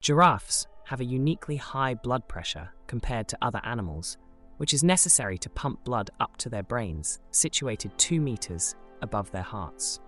Giraffes have a uniquely high blood pressure compared to other animals, which is necessary to pump blood up to their brains, situated 2 meters above their hearts.